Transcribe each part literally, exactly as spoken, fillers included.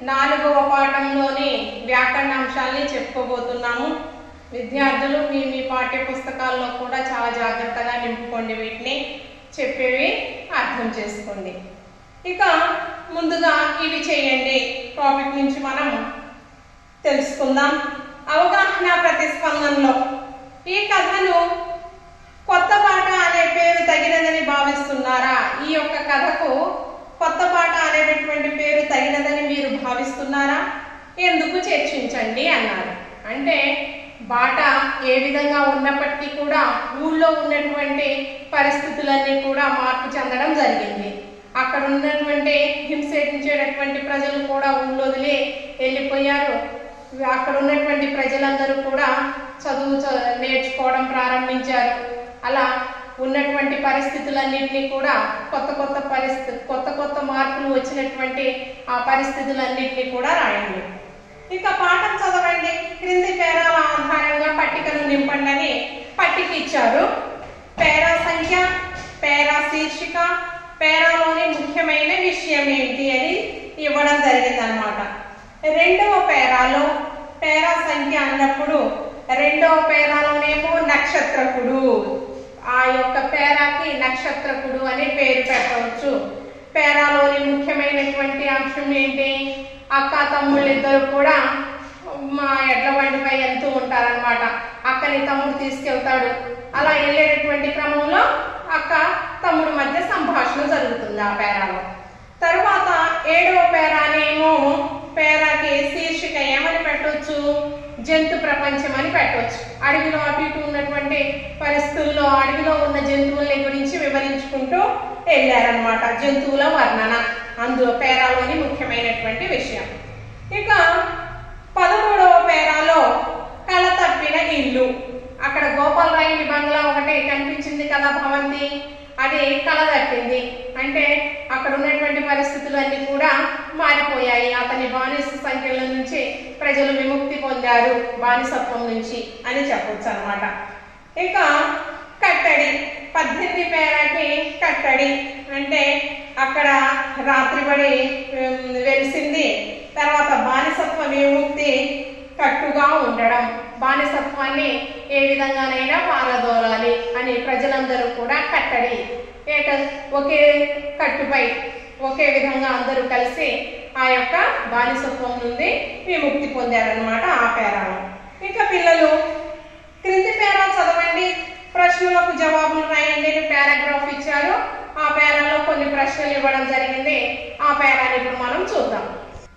నాలుగవ పాఠంలోని వ్యాకరణ అంశాలని చెప్పుకోబోతున్నాము. విద్యార్థులు మీ మీ పాఠ్య పుస్తకాల్లో కూడా చాలా జాగ్రత్తగా నింపుకోండి. వీటిని చెప్పేవి అర్థం చేసుకోండి. ఇక ముందుగా ఇవి చేయండి టాపిక్ నుంచి మనం తెలుసుకుందాం. అవగాహన ప్రతిస్పందనలో ఈ కథను కొత్త పాట అనే పేరు తగినదని భావిస్తున్నారా? ఈ యొక్క కథకు కొత్త పాట అనేటటువంటి పేరు తగినదని మీరు భావిస్తున్నారా? ఎందుకు చర్చించండి అన్నారు. అంటే బాట ఏ విధంగా ఉన్నప్పటికీ కూడా ఊళ్ళో ఉన్నటువంటి పరిస్థితులన్నీ కూడా మార్పు చెందడం జరిగింది. అక్కడ ఉన్నటువంటి హింసించేటటువంటి ప్రజలు కూడా ఊళ్ళో వదిలి వెళ్ళిపోయారు. అక్కడ ఉన్నటువంటి ప్రజలందరూ కూడా చదువు నేర్చుకోవడం ప్రారంభించారు. అలా ఉన్నటువంటి పరిస్థితులన్నింటినీ కూడా కొత్త కొత్త పరిస్థితి కొత్త కొత్త మార్పులు వచ్చినటువంటి ఆ పరిస్థితులన్నింటినీ కూడా రాయండి. ఇక పాఠం చదవండి. క్రింది పేరాల ఆధారంగా పట్టికను నింపండి అని పట్టిక ఇచ్చారు. పేరా సంఖ్య, పేరా శీర్షిక, పేరాలోని ముఖ్యమైన విషయం ఏంటి అని ఇవ్వడం జరిగిందనమాట. రెండవ పేరాలో పేరా సంఖ్య అన్నప్పుడు రెండవ పేరాలోనేమో నక్షత్రకుడు, ఆ యొక్క పేరాకి నక్షత్రకుడు అని పేరు పెట్టవచ్చు. పేరాలోని ముఖ్యమైనటువంటి అంశం ఏంటి? అక్క తమ్ముళ్ళు ఇద్దరు కూడా మా ఎడ్ల బండిపై వెళ్తూ ఉంటారనమాట. అక్కని తమ్ముడు తీసుకెళ్తాడు. అలా వెళ్ళేటటువంటి క్రమంలో అక్క తమ్ముడు మధ్య సంభాషణ జరుగుతుంది ఆ పేరాలో. తరువాత ఏడవ పేరానేమో పేరాకి శీర్షిక ఏమని పెట్టవచ్చు? జంతు ప్రపంచం అని పెట్టవచ్చు. అడవిలో అటు ఇటు ఉన్నటువంటి పరిస్థితుల్లో అడవిలో ఉన్న జంతువుల గురించి వివరించుకుంటూ వెళ్ళారనమాట. జంతువుల వర్ణన అందులో పేరాలోని ముఖ్యమైనటువంటి విషయం. ఇక పదమూడవ పేరాలో కళ తప్పిన ఇల్లు. అక్కడ గోపాలరాయుని బంగ్లా ఒకటి కనిపించింది కదా భవంతి, అది కళ తప్పింది. అంటే అక్కడ ఉన్నటువంటి పరిస్థితులు అన్ని కూడా మారిపోయాయి. అతని బానిస సంఖ్యల నుంచి ప్రజలు విముక్తి పొందారు బానిసత్వం నుంచి అని చెప్పొచ్చు అనమాట. ఇక కట్టడి, పద్దెనిమిది పేరాకి కట్టడి అంటే అక్కడ రాత్రిబడి వెలిసింది. తర్వాత బానిసత్వ విముక్తి, కట్టుగా ఉండడం, బానిసత్వాన్ని ఏ విధంగానైనా పారదోలాలి అని ప్రజలందరూ కూడా కట్టడి ఏట ఒకే కట్టుపై ఒకే విధంగా అందరూ కలిసి ఆ యొక్క బానిసత్వం నుండి విముక్తి పొందారనమాట ఆ పేరాలో. ఇక పిల్లలు క్రింది పేరా చదవండి, ప్రశ్నలకు జవాబులు రాయండి. పారాగ్రాఫ్ ఇచ్చారు. ఆ పేరాలో కొన్ని ప్రశ్నలు ఇవ్వడం జరిగింది. ఆ పేరాని ఇప్పుడు మనం చూద్దాం.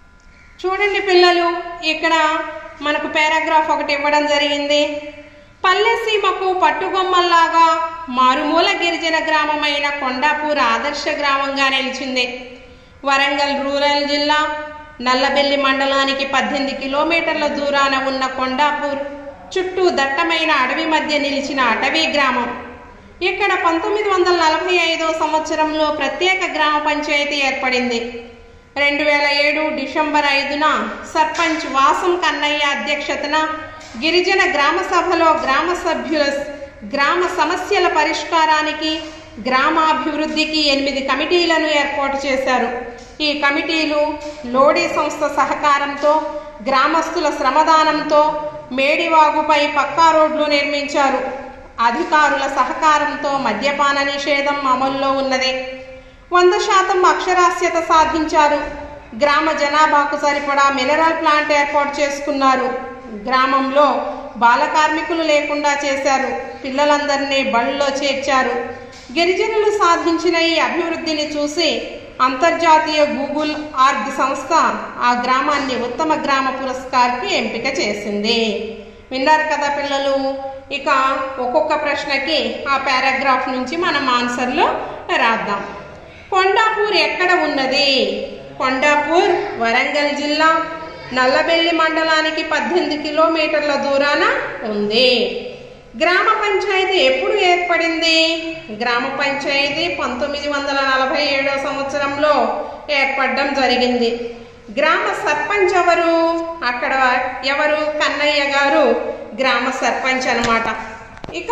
చూడండి పిల్లలు, ఇక్కడ మనకు పారాగ్రాఫ్ ఒకటి ఇవ్వడం జరిగింది. పల్లె సీమకు పట్టుగొమ్మల్లాగా మారుమూల గిరిజన గ్రామమైన కొండాపూర్ ఆదర్శ గ్రామంగా నిలిచింది. వరంగల్ రూరల్ జిల్లా నల్లబెల్లి మండలానికి పద్దెనిమిది కిలోమీటర్ల దూరాన ఉన్న కొండాపూర్ చుట్టూ దట్టమైన అడవి మధ్య నిలిచిన అటవీ గ్రామం. ఇక్కడ పంతొమ్మిది వందల నలభై ఐదో సంవత్సరంలో ప్రత్యేక గ్రామ పంచాయతీ ఏర్పడింది. రెండు వేల ఏడు డిసెంబర్ ఐదున సర్పంచ్ వాసం కన్నయ్య అధ్యక్షతన గిరిజన గ్రామ సభలో గ్రామ సభ్యుల గ్రామ సమస్యల పరిష్కారానికి, గ్రామాభివృద్ధికి ఎనిమిది కమిటీలను ఏర్పాటు చేశారు. ఈ కమిటీలు లోడీ సంస్థ సహకారంతో, గ్రామస్తుల శ్రమదానంతో మేడివాగుపై పక్కా రోడ్లు నిర్మించారు. అధికారుల సహకారంతో మద్యపాన నిషేధం అమల్లో ఉన్నది. వంద శాతం అక్షరాస్యత సాధించారు. గ్రామ జనాభాకు సరిపడా మినరల్ ప్లాంట్ ఏర్పాటు చేసుకున్నారు. గ్రామంలో బాల కార్మికులు లేకుండా చేశారు. పిల్లలందరినీ బళ్ళలో చేర్చారు. గిరిజనులు సాధించిన ఈ అభివృద్ధిని చూసి అంతర్జాతీయ గూగుల్ ఆర్గ్ సంస్థ ఆ గ్రామాన్ని ఉత్తమ గ్రామ పురస్కార్కి ఎంపిక చేసింది. విన్నారు కదా పిల్లలు. ఇక ఒక్కొక్క ప్రశ్నకి ఆ పారాగ్రాఫ్ నుంచి మనం ఆన్సర్లు రాద్దాం. కొండాపూర్ ఎక్కడ ఉన్నది? కొండాపూర్ వరంగల్ జిల్లా నల్లబెల్లి మండలానికి పద్దెనిమిది కిలోమీటర్ల దూరాన ఉంది. గ్రామ పంచాయతీ ఎప్పుడు ఏర్పడింది? గ్రామ పంచాయతీ పంతొమ్మిది వందల నలభై ఏడో సంవత్సరంలో ఏర్పడడం జరిగింది. గ్రామ సర్పంచ్ ఎవరు? అక్కడ ఎవరు? కన్నయ్య గారు గ్రామ సర్పంచ్ అన్నమాట. ఇక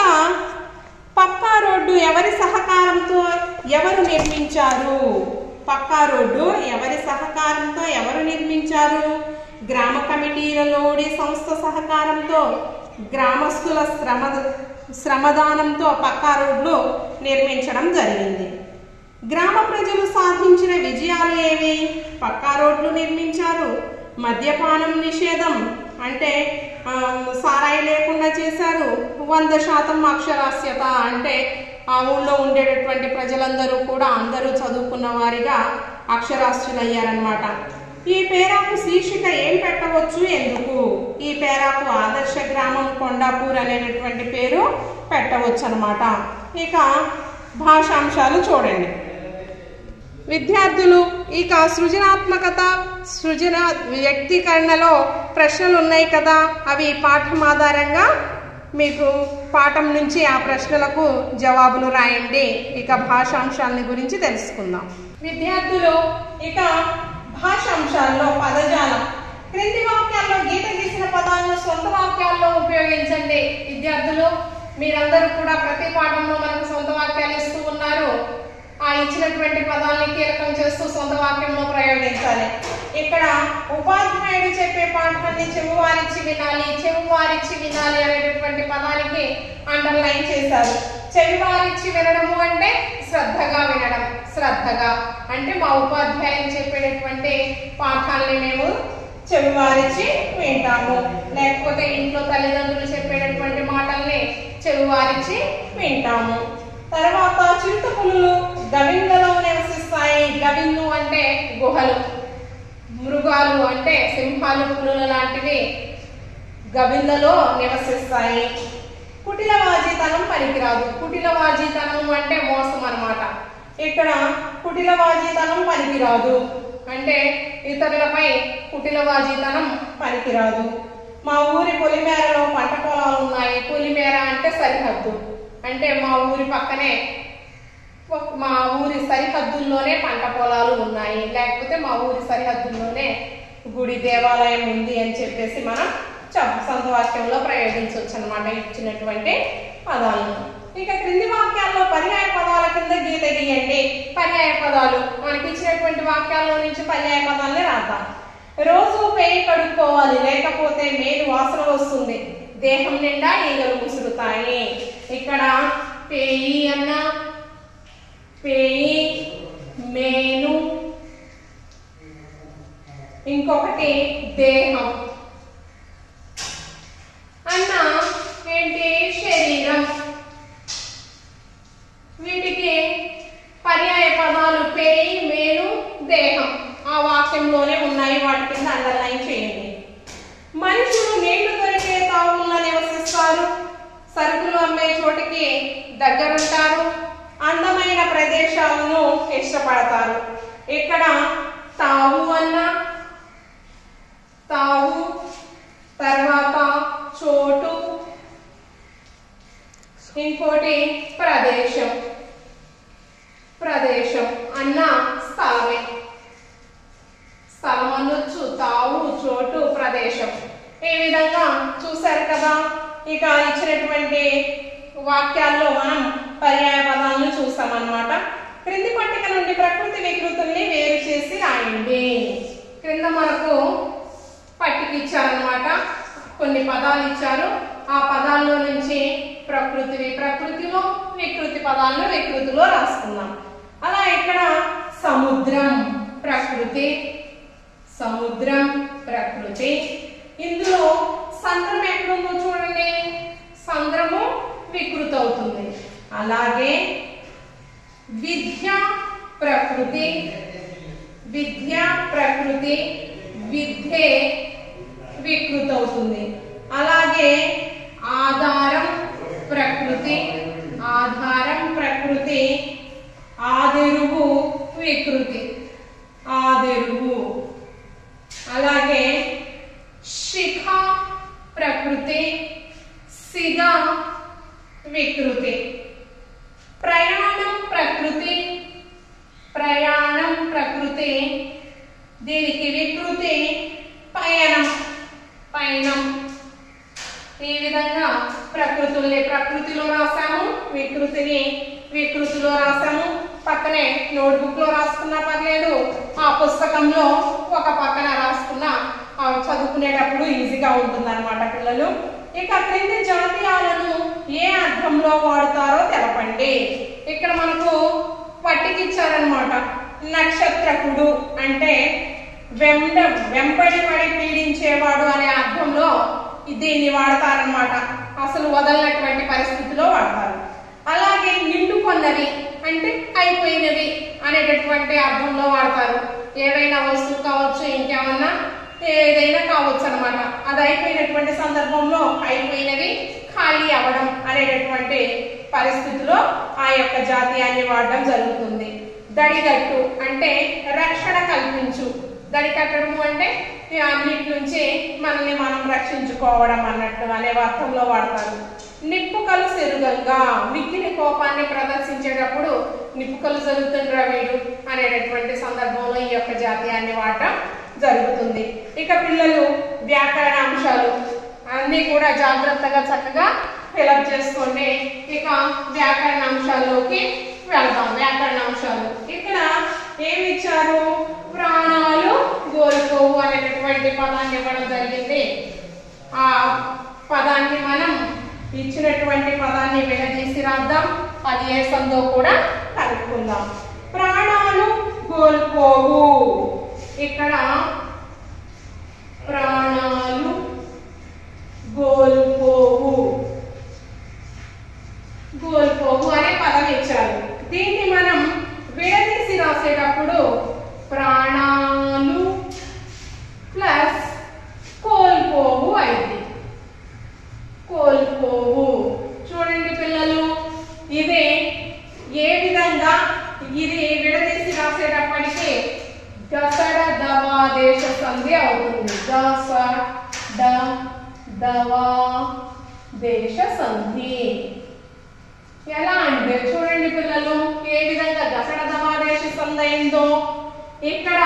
పక్కా రోడ్డు ఎవరి సహకారంతో ఎవరు నిర్మించారు? పక్కా రోడ్డు ఎవరి సహకారంతో ఎవరు నిర్మించారు? నిర్మించారు? గ్రామ కమిటీలలోని సంస్థ సహకారంతో గ్రామస్తుల శ్రమ శ్రమదానంతో పక్కా రోడ్లు నిర్మించడం జరిగింది. గ్రామ ప్రజలు సాధించిన విజయాలు ఏవి? పక్కా రోడ్లు నిర్మించారు, మద్యపానం నిషేధం అంటే సారాయి లేకుండా చేశారు, వంద శాతం అక్షరాస్యత అంటే ఆ ఊళ్ళో ఉండేటటువంటి ప్రజలందరూ కూడా అందరూ చదువుకున్న వారిగా అక్షరాస్యులయ్యారనమాట. ఈ పేరాకు శీర్షిక ఏం పెట్టవచ్చు, ఎందుకు? ఈ పేరాకు ఆదర్శ గ్రామం కొండాపూర్ అనేటటువంటి పేరు పెట్టవచ్చు అనమాట. ఇక భాషాంశాలు చూడండి. విద్యార్థులు ఇక సృజనాత్మకత సృజన వ్యక్తీకరణలో ప్రశ్నలు ఉన్నాయి కదా, అవి పాఠం ఆధారంగా మీకు పాఠం నుంచి ఆ ప్రశ్నలకు జవాబులు రాయండి. ఇక భాషాంశాలని గురించి తెలుసుకుందాం. విద్యార్థులు ఇక భాషాంశాల్లో పదజాలం. క్రింది వాక్యాల్లో గీత గీసిన పదాలను సొంత వాక్యాల్లో ఉపయోగించండి. విద్యార్థులు మీరందరూ కూడా ప్రతి పాఠంలో మనకు సొంత వాక్యాలు ఇస్తూ ఉన్నారు. ఆ ఇచ్చినటువంటి పదాలని కీలకం చేస్తూ సొంత వాక్యంలో ప్రయోగించాలి. ఇక్కడ ఉపాధ్యాయుడు చెప్పే పాఠాన్ని చెవువారిచ్చి వినాలి, చెవువారిచ్చి వినాలి అనేటటువంటి పదానికి అండర్లైన్ చేశారు. చెవివారిచ్చి వినడము అంటే శ్రద్ధగా వినడం. శ్రద్ధగా అంటే మా ఉపాధ్యాయులు చెప్పేటటువంటి పాఠాలని మేము చెవివారిచ్చి వింటాము, లేకపోతే ఇంట్లో తల్లిదండ్రులు చెప్పేటటువంటి మాటల్ని చెవివారిచ్చి వింటాము. తర్వాత చిరుతపులులు గవిన్లలో నివసిస్తాయి. గవిన్లు అంటే గుహలు. మృగాలు అంటే సింహాలు, పులులు లాంటివి గవిన్లలో నివసిస్తాయి. కుటిలవాజీతనం పనికిరాదు. కుటిలవాజీతనం అంటే మోసం అన్నమాట. ఇక్కడ కుటిలవాజీతనం పనికిరాదు అంటే ఇతరులపై కుటిలవాజీతనం పనికిరాదు. మా ఊరి పొలిమేరలో పంట పొలాలు ఉన్నాయి. పొలిమేర అంటే సరిహద్దు, అంటే మా ఊరి పక్కనే మా ఊరి సరిహద్దుల్లోనే పంట పొలాలు ఉన్నాయి, లేకపోతే మా ఊరి సరిహద్దుల్లోనే గుడి దేవాలయం ఉంది అని చెప్పేసి మనం సొంత వాక్యంలో ప్రయోగించవచ్చు అనమాట ఇచ్చినటువంటి పదాలను. ఇక క్రింది వాక్యాల్లో పర్యాయ పదాల కింద గీత గీయండి. పర్యాయ పదాలు మనకి ఇచ్చినటువంటి వాక్యాల్లో నుంచి పర్యాయ పదాలని రాద్దాం. రోజు పేయి కడుక్కోవాలి, లేకపోతే మేలు వాసన వస్తుంది. దేహం నిండా ఈగలు ముసురుతాయి. ఇక్కడ పేయి అన్న, పేయి, మేను, ఇంకొకటి దేహం అన్న ఏంటి శరీరం. వీటికి పర్యాయ పదాలు పేయి, మేను, దేహం ఆ వాక్యంలోనే ఉన్నాయి. వాటి కింద అండర్లైన్ చేయండి. మనుషులు నీళ్లు దొరికే తావుల్లో నివసిస్తారు, సరుకులు అమ్మే చోటికి దగ్గరుంటారు, అందమైన ప్రదేశాలను ఇష్టపడతారు. ఇక్కడ తావు అన్న, తావు, తర్వాత చోటు, ఇంకోటి ప్రదేశం. ప్రదేశం అన్న స్థలమే. స్థలం అనొచ్చు, తావు, చోటు, ప్రదేశం. ఈ విధంగా చూశారు కదా. ఇక ఇచ్చినటువంటి వాక్యాల్లో మనం పర్యాయ పదాలను చూస్తామన్నమాట. క్రింది పట్టిక నుండి ప్రకృతి వికృతుల్ని వేరు చేసి రాయండి. క్రింద మనకు పట్టిక ఇచ్చారనమాట. కొన్ని పదాలు ఇచ్చారు. ఆ పదాల్లో నుంచి ప్రకృతివి ప్రకృతిలో, వికృతి పదాలను వికృతిలో రాసుకున్నాం. అలా ఇక్కడ సముద్రం ప్రకృతి, సముద్రం ప్రకృతి. ఇందులో సంద్రం ఎక్కడుందో చూడండి, సంద్రము వికృతి అవుతుంది. అలాగే విద్య ప్రకృతి, విద్య ప్రకృతి, విద్యే వికృతి అవుతుంది. అలాగే ఆధారం ప్రకృతి, ఆధారం ప్రకృతి, ఆదెరువు వికృతి, ఆదెరువు. అలాగే శిఖ ప్రకృతి, సిగ వికృతి. ప్రయాణం ప్రకృతి, ప్రయాణం ప్రకృతి, దీనికి వికృతి పయనం, పయనం. ఈ విధంగా ప్రకృతుల్ని ప్రకృతిలో రాసాము, వికృతిని వికృతిలో రాసాము. పక్కనే నోట్బుక్ లో రాసుకున్నా పర్లేదు, ఆ పుస్తకంలో ఒక పక్కన రాసుకున్నా చదువుకునేటప్పుడు ఈజీగా ఉంటుంది అనమాట పిల్లలు. ఇక క్రింది జాతీయాలను ఏ అర్థంలో వాడతారో తెలపండి. ఇక్కడ మనకు పట్టికిచ్చారనమాట. నక్షత్రకుడు అంటే వెంబ వెంబడి పడి పీడించేవాడు అనే అర్థంలో దీన్ని వాడతారనమాట. అసలు వదలనటువంటి పరిస్థితిలో వాడతారు. అలాగే నిండుకొన్నవి అంటే అయిపోయినవి అనేటటువంటి అర్థంలో వాడతారు. ఏవైనా వస్తువు కావచ్చు, ఇంకేమన్నా ఏదైనా కావచ్చు అనమాట. అది అయిపోయినటువంటి సందర్భంలో అయిపోయినవి ఖాళీ అవ్వడం అనేటటువంటి పరిస్థితిలో ఆ యొక్క జాతీయాన్ని వాడడం జరుగుతుంది. దడిగట్టు అంటే రక్షణ కల్పించు. దడి కట్టడము అంటే అన్నిటి నుంచి మనల్ని మనం రక్షించుకోవడం అన్నట్టు అనే అర్థంలో వాడతారు. నిప్పుకలు సెరుగంగా మిక్కిలి కోపాన్ని ప్రదర్శించేటప్పుడు నిప్పుకలు జరుగుతుండ్రా వీడు అనేటటువంటి సందర్భంలో ఈ యొక్క జాతీయాన్ని వాడటం జరుగుతుంది. ఇక పిల్లలు వ్యాకరణ అంశాలు అన్ని కూడా జాగ్రత్తగా చక్కగా ఫిలప్ చేసుకోండి. ఇక వ్యాకరణ అంశాల్లోకి వెళ్దాం. వ్యాకరణ అంశాలు ఇక్కడ ఏమి ఇచ్చారు? ప్రాణాలు కోల్పోవు అనేటటువంటి పదాన్ని ఇవ్వడం జరిగింది. ఆ పదాన్ని మనం ఇచ్చినటువంటి పదాన్ని విడదీసి రాద్దాం. అది ఏ సందో కూడా కలుపుకుందాం. ప్రాణాలు కోల్పోవు. ఇక్కడ ప్రాణాలు కోల్పోవు కోల్పోవు అనే పదం ఇచ్చారు. దీన్ని మనం విడదీసి రాసేటప్పుడు ప్రాణాలు ప్లస్ కోల్పోవు అయింది. కోల్పోవు. చూడండి పిల్లలు, ఇదే ఏ విధంగా ఇది విడదీసి రాసేటప్పటికి గసడ దవా దేశ సంధి అవుతుంది. గస డ దవా దేశ సంధి. ఎలా అంటే చూడండి పిల్లలు, ఏ విధంగా గసడ దవా దేశ సంధి అయిందో ఇక్కడ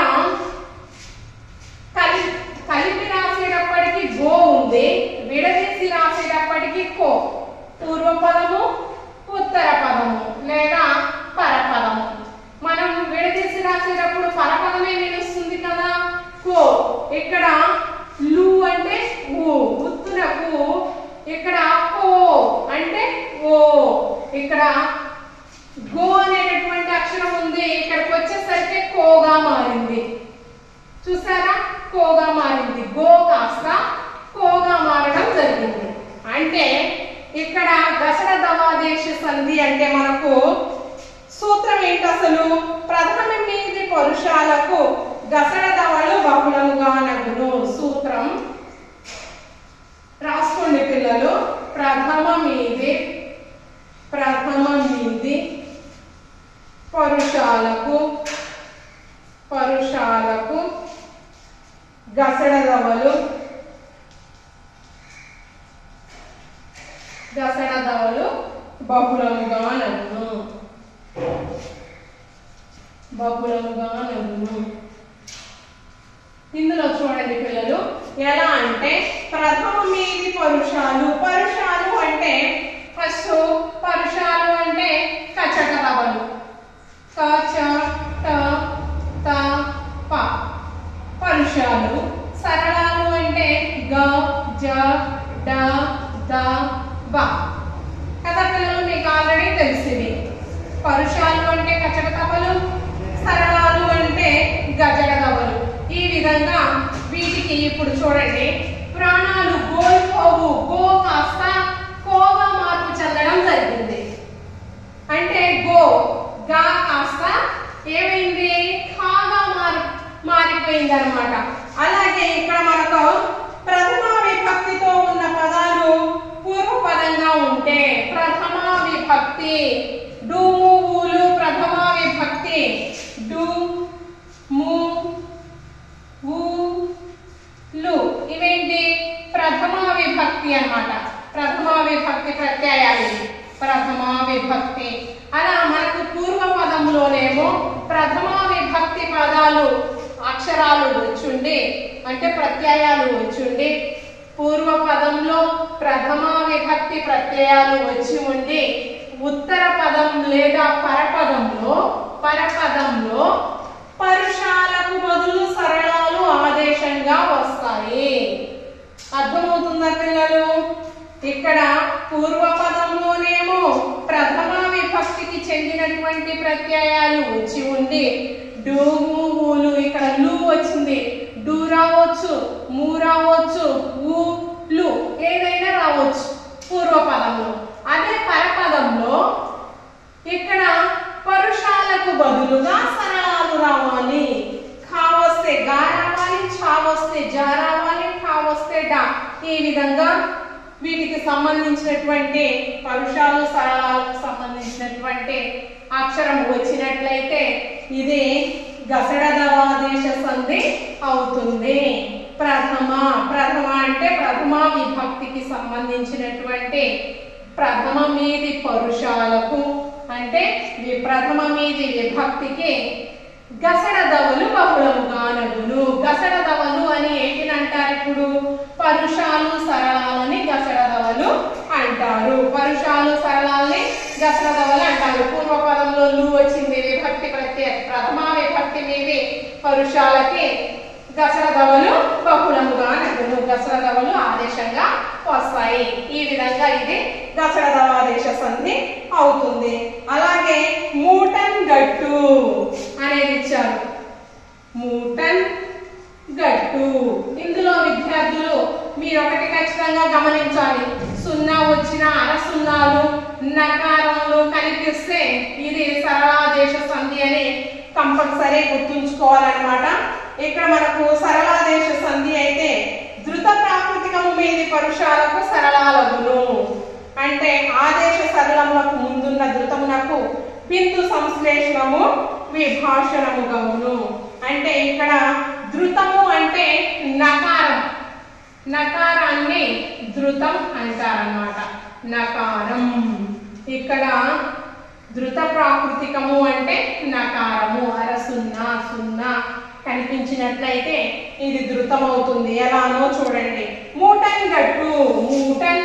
కలి కలిపి రాసేటప్పటికి గో ఉంది, విడదీసి రాసేటప్పటికి కో. పూర్వపదము, ఉత్తర పదము లేదా పరపదము. మనం విడదీసి రాసేటప్పుడు పరపదమే నిలుస్తుంది కదా, కో. ఇక్కడ లు అంటే ఊ, ఉత్తున ఊ. ఇక్కడ కో అంటే ఓ. ఇక్కడ గో అనేటటువంటి అక్షరం ఉంది, ఇక్కడికి వచ్చేసరికి కోగా మారింది. చూసారా, కోగా మారింది. గో కాస్త కోగా మారడం జరిగింది. అంటే ఇక్కడ గసడ దవాదేశ సంధి అంటే మనకు సూత్రం ఏంటి అసలు? ప్రథమ మీది పరుషాలకు గసడ దవలు బహుళముగా నగును. సూత్రం రాసుకోండి పిల్లలు. ప్రథమ మీది ప్రథమ మీది పరుషాలకు పరుషాలకు గసడ దవలు గసడ దవలు బహుళముగా నగును బహుళముగా నగును. ఇందులో చూడండి పిల్లలు, ఎలా అంటే ప్రథమ మీది పరుషాలు. పరుషాలు అంటే ఫస్ట్ పరుషాలు అంటే కచట దవలు. కచ ట త ప పరుషాలు. సరళాలు అంటే గ జ డ ద బ. కదా పిల్లలు, మీకు ఆల్రెడీ తెలిసింది. పరుషాలు అంటే కచట దవలు, సరళాలు అంటే గజడ దవలు. ఈ విధంగా వీటికి ఇప్పుడు చూడండి, ప్రాణాలు కోల్పోవు. గో కాస్త కోగా మార్పు చెందడం జరిగింది. అంటే గో గా కాస్త ఏమైంది? ఖాగా మారి మారిపోయింది అనమాట. అలాగే ఇక్కడ మనకు ప్రథమ విభక్తితో ఉన్న పదాలు పూర్వపదంగా ఉంటే ప్రథమ విభక్తి డు మూలు ప్రథమ విభక్తి డు ము ఊ లు ఇవేంటి? ప్రథమ విభక్తి అన్నమాట. ప్రథమ విభక్తి ప్రత్యయాలు ప్రథమ విభక్తి. అలా మనకు పూర్వ పదంలోనేమో ప్రథమ విభక్తి పదాలు అక్షరాలు వచ్చుండి అంటే ప్రత్యయాలు వచ్చుండి, పూర్వ పదంలో ప్రథమ విభక్తి ప్రత్యయాలు వచ్చి ఉండి, ఉత్తర పదం లేదా పరపదంలో పరపదంలో పరుషాలకు బదులు సరళాలు ఆదేశంగా వస్తాయి. ఏమవుతుందా పిల్లలు? ఇక్కడ పూర్వపదంలోనేమో ప్రథమ విభక్తికి చెందినటువంటి ప్రత్యయాలు వచ్చి ఉండి డూలు, ఇక్కడ లు వచ్చింది, డు రావచ్చు, ము రావచ్చు, ఊ లు ఏదైనా రావచ్చు పూర్వపదంలో. అదే పరపదంలో ఇక్కడ పరుషాలకు బదులుగా సరళాలు రావాలి. ఖా వస్తే గా రావాలి, ఛా వస్తే జా రావాలి, ఖా వస్తే డా. ఈ విధంగా వీటికి సంబంధించినటువంటి పరుషాలు సరళాలకు సంబంధించినటువంటి అక్షరం వచ్చినట్లయితే ఇది గసడదవాదేశ సంధి అవుతుంది. ప్రథమ ప్రథమ అంటే ప్రథమ విభక్తికి సంబంధించినటువంటి ప్రథమ మీది పరుషాలకు అంటే ప్రథమ మీది విభక్తికి గసడదవలు బహుళముగా నగును. గసడదవలు అని ఏంటిని అంటారు? ఇప్పుడు పరుషాలు సరళాలని గసడదవలు అంటారు. పరుషాలు సరళాలని గసడదవలు అంటారు. పూర్వపదంలో లు వచ్చింది, విభక్తి ప్రత్యయ ప్రథమ విభక్తి మీది పరుషాలకి గసడదవలు బహుళముగా నగును. గసడదవలు ఆదేశంగా వస్తాయి. ఈ విధంగా ఇది గసడదవాదేశ సంధి అవుతుంది. అలాగే మూటన్ గట్టు అనేది ఇచ్చారు. మూటన్ గట్టు ఇందులో విద్యార్థులు మీరు ఒకటి ఖచ్చితంగా గమనించాలి. సున్నా వచ్చిన అర సున్నాలు నకారములు కనిపిస్తే ఇది సరళాదేశ సంధి అని కంపల్సరీ గుర్తుంచుకోవాలన్నమాట. ఇక్కడ మనకు సరళాదేశ సంధి అయితే ధృత ప్రాకృతికము మీది పరుషాలకు సరళాలగును. అంటే ఆదేశ సరళములకు ముందున్న ధృతమునకు బిందు సంశ్లేషణము విభాషణము గౌను. అంటే ఇక్కడ ధృతము అంటే నకారం, నకారాన్ని ధృతం అంటారన్నమాట. నకారం ఇక్కడ ధృత ప్రాకృతికము అంటే నకారము. అర సున్నా సున్నా కనిపించినట్లయితే ఇది ధృతం అవుతుంది. ఎలానో చూడండి. మూటన్ గట్టు, మూటన్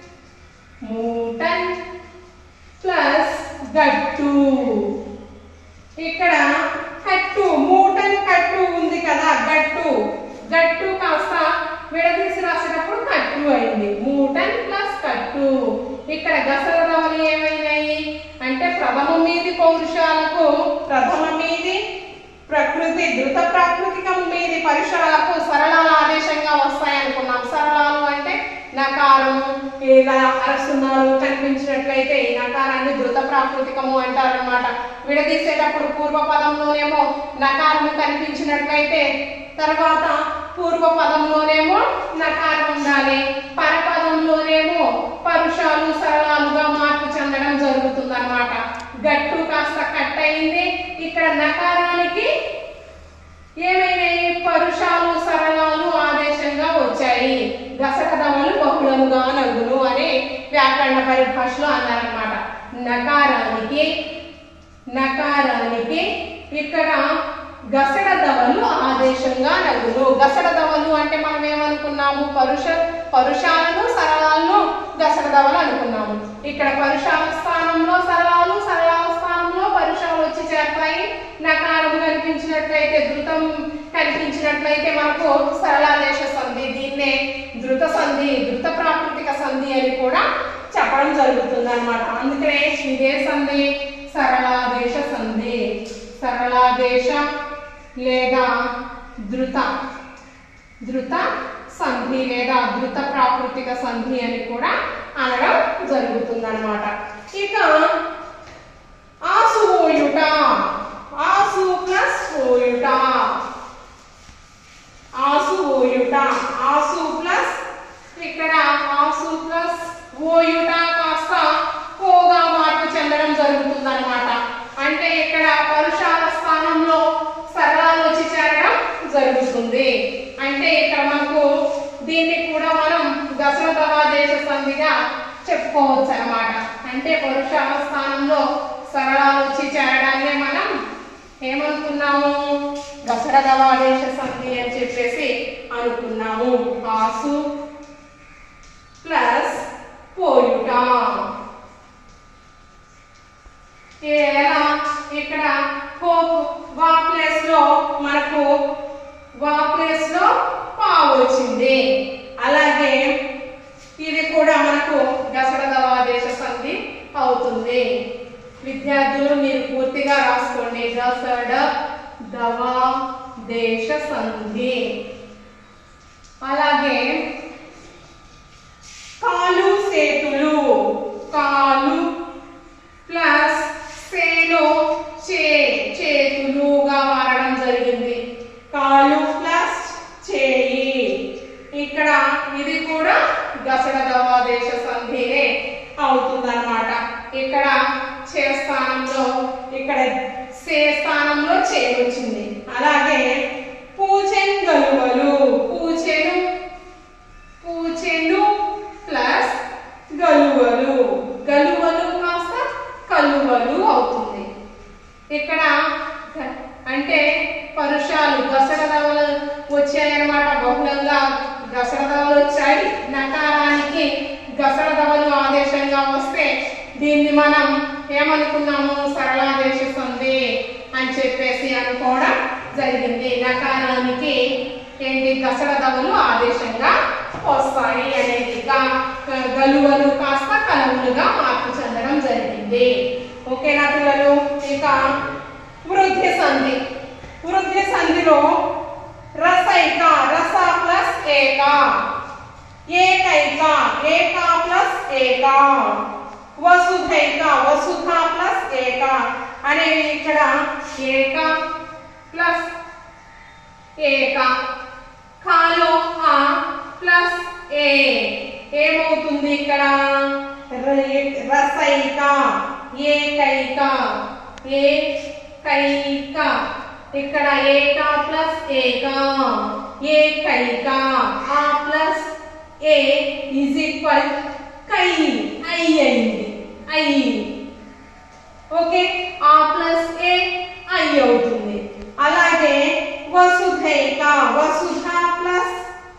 మూటన్ ప్లస్ గట్టు. ఇక్కడ కట్టు, మూటన్ కట్టు ఉంది కదా, గట్టు గట్టు కాస్త విడదీసి రాసినప్పుడు కట్టు అయింది. మూటన్ ప్లస్ కట్టు. ఇక్కడ గసడదవలు ఏమైనాయి అంటే ప్రథమ మీది పౌరుషాలకు ప్రథమ మీది ప్రకృతి ధృత ప్రాకృతికం మీది పరుషాలకు సరళాల ఆదేశంగా వస్తాయి అనుకున్నాం. సరళాలు అంటే నకారము, ఇలా అరసున్నాలు కనిపించినట్లయితే ఈ నకారాన్ని ధృత ప్రాకృతికము అంటారన్నమాట. విడదీసేటప్పుడు పూర్వపదంలోనేమో నకారము కనిపించినట్లయితే తర్వాత పూర్వపదంలోనేమో నకారం ఉండాలి, పరపదంలోనేమో పరుషాలు సరళాలుగా మార్పు చెందడం జరుగుతుంది అన్నమాట. గట్టు కాస్త కట్ అయింది. ఇక్కడ నకారానికి ఏమైనాయి పరుషాలు సరళాలు ఆదేశంగా వచ్చాయి. గసడదవలు బహుళముగా నగును అని వ్యాకరణ పరిభాషలో అన్నారన్నమాట. నకారానికి నకారానికి ఇక్కడ గసడదవలు ఆదేశంగా నగును. గసడదవలు అంటే మనం ఏమనుకున్నాము? పరుష పరుషాలను సరళాలను గసడదవలు అనుకున్నాము. ఇక్కడ పరుషాల స్థానంలో సరళాలు, సరళాల స్థానంలో పరుషాలు వచ్చి చేరతాయి. నకారం కనిపించినట్లయితే ధృతం కనిపించినట్లయితే మనకు సరళాదేశ సంధి, దీన్నే ధృత సంధి, ధృత ప్రాకృతిక సంధి అని కూడా చెప్పడం జరుగుతుంది అన్నమాట. అందుకనే ఇదే సంధి సరళాదేశ సంధి. సరళాదేశ లేదా ధృత ధృత సంధి లేదా ధృత ప్రాకృతిక సంధి అని కూడా అనడం జరుగుతుంది అన్నమాట. ఇక ఆసు ఓయుట, ఆసు ప్లస్ ఓయుట, ఆసు ఓయుట, ఆసు ప్లస్ ఇక్కడ ఆసు ప్లస్ ఓయుట కాస్త కోగా మార్పు చెందడం జరుగుతుంది అన్నమాట. అంటే ఇక్కడ పరుషాల స్థానంలో సరళాలు వచ్చి చేరడం జరుగుతుంది. అంటే ఇక్కడ మనకు దీన్ని కూడా మనం గసడదవాదేశ సంధిగా చెప్పుకోవచ్చు అన్నమాట. అంటే పరుషాల స్థానంలో సరళాలు వచ్చి చేరడాన్ని మనం ఏమనుకున్నాము? గసడదవాదేశ సంధి అని చెప్పేసి అనుకున్నాము. ఆసు ప్లస్ పోయుట. ఎలా ఇక్కడ వా ప్లేస్ లో మనకు వా ప్లేస్ లో పా వచ్చింది. అలాగే కూడా మనకు గసడ దవాదేశ సంధి అవుతుంది. విద్యార్థులు మీరు పూర్తిగా రాసుకోండి. గసడ దవాదేశ సంధి. అలాగే కాలు సేతులు, కాలు ప్లస్ సేలో చే చేతులుగా మారడం జరిగింది. కాలు ప్లస్ చేయి. ఇక్కడ ఇది కూడా గసడ దవాదేశ సంధినే అవుతుందన్నమాట. ఇక్కడ చే స్థానంలో ఇక్కడ సే స్థానంలో చే వచ్చింది. అలాగే పూచెన్ గలువలు, పూచెను పూచెను ప్లస్ గలువలు, గలువలు కాస్త కలువలు అవుతుంది. ఇక్కడ అంటే పరుషాలు గసడ దవలు వచ్చాయన్నమాట. బహుళంగా గసడ దవలు వచ్చాయి. నకారానికి గసడ దవలు ఆదేశంగా వస్తే దీన్ని మనం ఏమనుకున్నాము, సరళాదేశ సంధి అని చెప్పేసి అనుకోవడం జరిగింది. నకారానికి ఏంటి గసడ దవలు ఆదేశంగా వస్తాయి అనేది గలువలు కాస్త కలువులుగా మార్పు చెందడం జరిగింది. ఓకేనా పిల్లలు? ఇక వృద్ధి సంధి. వృద్ధి సంధిలో రసైక, రస ప్లస్ ఏక, ఏకైక, ఏక ప్లస్ ఏక, వసుధైక, వసుధ ప్లస్ ఏక అనేవి ఇక్కడ ఏక ప్లస్ ఏక. కాలో ఆ ప్లస్ ఏ ఏమవుతుంది ఇక్కడ? రసైక, ఏకైక, ఏకైక. ఇక్కడ ఏక ప్లస్ ఏక, ఏకైక. ఆ ప్లస్ ఏ ఈజ్ ఈక్వల్ కై, ఐ అయింది, ఐ. ఓకే, ఆ ప్లస్ ఏ ఐ అవుతుంది. అలాగే వసుధైక, వసుధ ప్లస్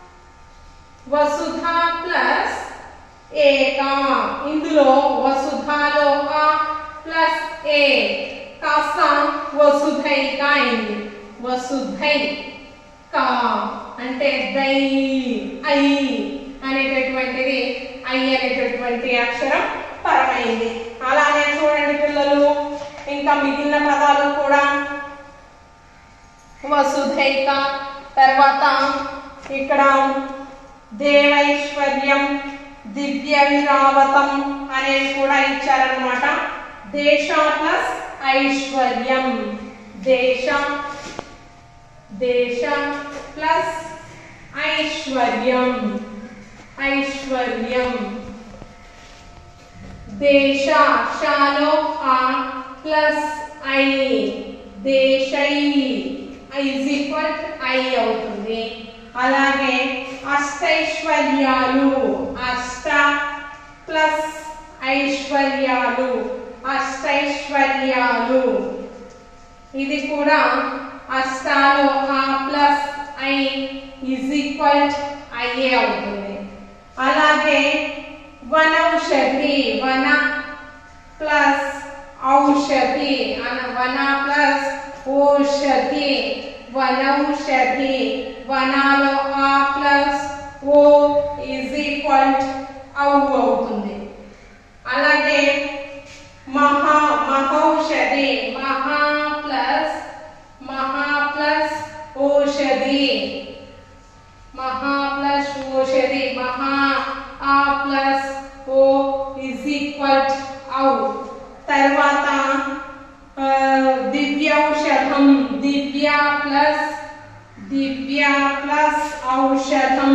వసుధ ప్లస్ ఏక. ఇందులో వసుధలో ఆ ప్లస్ ఏ కాస్త వసుధైక అయింది. వసుధైక అంటే దై, ఐ అనేటటువంటిది ఐ అనేటటువంటి అక్షరం పరమైంది. అలానే చూడండి పిల్లలు, ఇంకా మిగిలిన పదాలు కూడా వసుధైక తర్వాత ఇక్కడ దేవైశ్వర్యం, దివ్య విరావతం అనేవి కూడా ఇచ్చారనమాట. దేశ ప్లస్ ఐశ్వర్యం, దేశ దేశ ప్లస్ ఐశ్వర్యం, ఐశ్వర్యం. దేశ శాలో ఆ ప్లస్ ఐ, దేశై ఈజ్ ఈక్వల్ ఐ అవుతుంది. అలాగే అష్టైశ్వర్యాలు, అష్ట ప్లస్ ఐశ్వర్యాలు, అష్టైశ్వర్యాలు. ఇది కూడా అష్టాలో ఆ ప్లస్ ఐ ఈజ్ ఈక్వల్ ఐఏ అవుతుంది. అలాగే వనౌషధి, వన ప్లస్ ఔషధి, వన ప్లస్ ఓషధి, వనౌషధి. వనాలో ఆ ప్లస్ ఓ ఈజ్ ఈక్వల్ ఔ అవుతుంది. అలాగే మహా మహౌషధి, మహా ప్లస్ మహా ప్లస్ ఓషధి, మహా ప్లస్ ఓషధి, మహా ఆ ప్లస్ ఓ ఈజ్ ఈక్వల్ ఔ. తర్వాత దివ్యౌషధం, దివ్య ప్లస్ దివ్య ప్లస్ ఔషధం,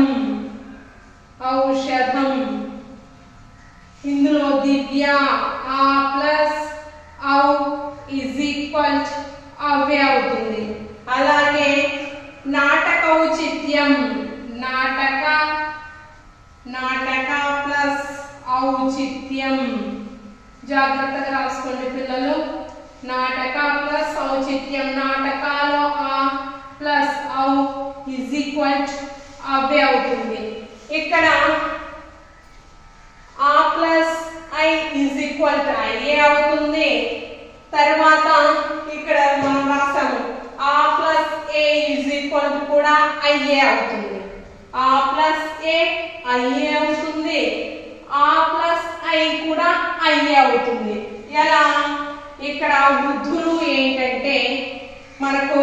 ఔషధం. ఇందులో దివ్య ఆ ప్లస్ ఔ ఈజ్ ఈక్వల్ అవే అవుతుంది. అలాగే నాటకౌచిత్యం, నాటక నాటక ప్లస్ ఔచిత్యం. జాగ్రత్తగా రాసుకోండి పిల్లలు. నాటక ప్లస్ ఔచిత్యం, నాటకాలో ఆ ప్లస్ ఔ ఈజ్ ఈక్వల్ అవే అవుతుంది. ఇక్కడ ఆ ప్లస్ ఐ ఈజ్ ఈక్వల్ టు ఐఏ అవుతుంది. తర్వాత ఇక్కడ మనం రాసాము ఆ ప్లస్ ఏ ఈజ్ ఈక్వల్ టు కూడా ఐఏ అవుతుంది. ఆ ప్లస్ ఏ ఐఏ అవుతుంది. ఆ ప్లస్ ఐ కూడా ఐఏ అవుతుంది. ఎలా? ఇక్కడ వృద్ధులు ఏంటంటే మనకు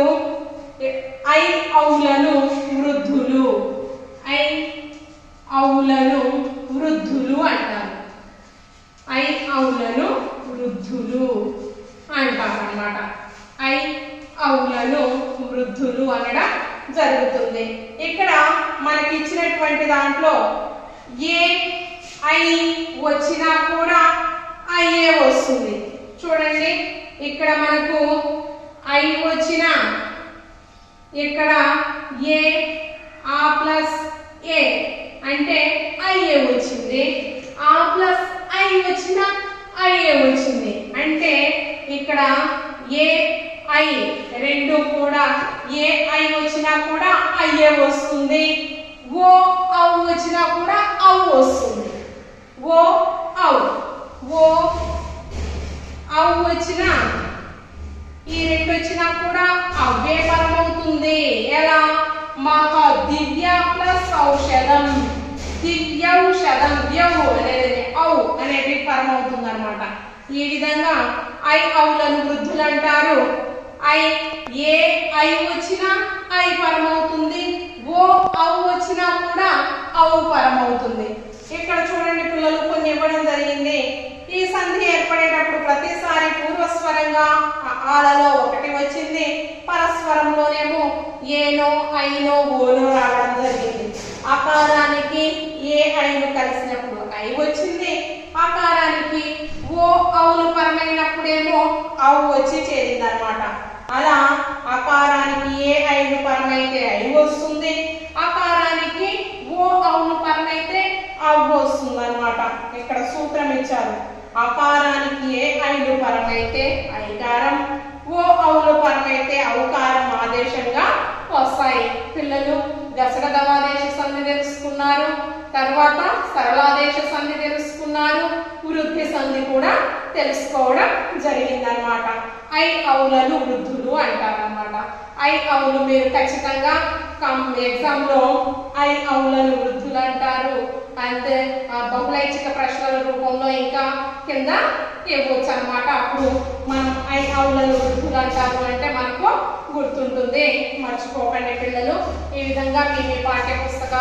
ఐ ఔలను వృద్ధులు, ఐ ఔలను వృద్ధులు అంటారు. ఐ ఔలను వృద్ధులు అంటారు అన్నమాట. ఐ ఔలను వృద్ధులు అనడం జరుగుతుంది. ఇక్కడ మనకి ఇచ్చినటువంటి దాంట్లో ఏ ఐ వచ్చినా కూడా ఐఏ వస్తుంది. చూడండి, ఇక్కడ మనకు ఐ వచ్చిన ఇక్కడ ఏ ఆ ప్లస్ ఏ అంటే ఐఏ వచ్చింది. ఆ ప్లస్ ఐ వచ్చిన ఐఏ వచ్చింది. అంటే ఇక్కడ ఏ ఐ రెండు కూడా ఏ ఐ వచ్చినా కూడా ఐఏ వస్తుంది. ఓ ఔ వచ్చినా కూడా ఔ వస్తుంది. ఓ ఔ ఓ ఔ వచ్చినా ఈ రెండు వచ్చినా కూడా అవే పరమవుతుంది. ఎలా? మహా దివ్య ప్లస్ ఔషధం, దివ్యౌషధం, ద్యవు అనేది ఔ అనేది పరమవుతుంది అనమాట. ఈ విధంగా ఐ ఔలను వృద్ధులు అంటారు. ఐ ఏ ఐ వచ్చినా ఐ పరమవుతుంది. ఓ ఔ వచ్చినా కూడా ఔ పరమవుతుంది. ఇక్కడ చూడండి పిల్లలు, కొన్ని ఇవ్వడం జరిగింది. ఈ సంధి ఏర్పడేటప్పుడు ప్రతిసారి పూర్వస్వరంగా ఆలలో ఒకటి వచ్చింది, పరస్వరంలోనేమో ఏనో ఐనో ఓనో రావడం జరిగింది. ఆకారానికి ఏ ఐను కలిసినప్పుడు ఐ వచ్చింది, ఆకారానికి ఓ ఔలు పరమైనప్పుడేమో ఔ వచ్చి చేరింది అనమాట. అలా ఆకారానికి ఏ ఐను పరమైతే ఐ వస్తుంది, ఆకారానికి ఓ ఔను పరమైతే ఔ వస్తుంది అనమాట. ఇక్కడ సూత్రం ఇచ్చారు. ఆకారానికి ఏ ఐలు పరమైతే ఐకారం, ఓ ఔలు పరమైతే ఔకారం ఆదేశంగా వస్తాయి. పిల్లలు దశక దవాదేశ సంధి తెలుసుకున్నారు, తర్వాత సరళాదేశ సంధి తెలుసుకున్నారు, వృద్ధి సంధి కూడా తెలుసుకోవడం జరిగిందనమాట. ఐ ఔలను వృద్ధులు అంటారనమాట. ఐ ఔలు మీరు ఖచ్చితంగా ఎగ్జామ్ లో ఐ ఔలను వృద్ధులు అంటారు. అంతే బహుళైచ్ఛిక ప్రశ్నల రూపంలో ఇంకా కింద ఇవ్వచ్చు అనమాట. అప్పుడు మనం ఐ ఔలను వృద్ధులు అంటారు అంటే మనకు గుర్తుంటుంది. మర్చిపోకండి పిల్లలు. ఈ విధంగా మీ మీ పాఠ్య పుస్తకం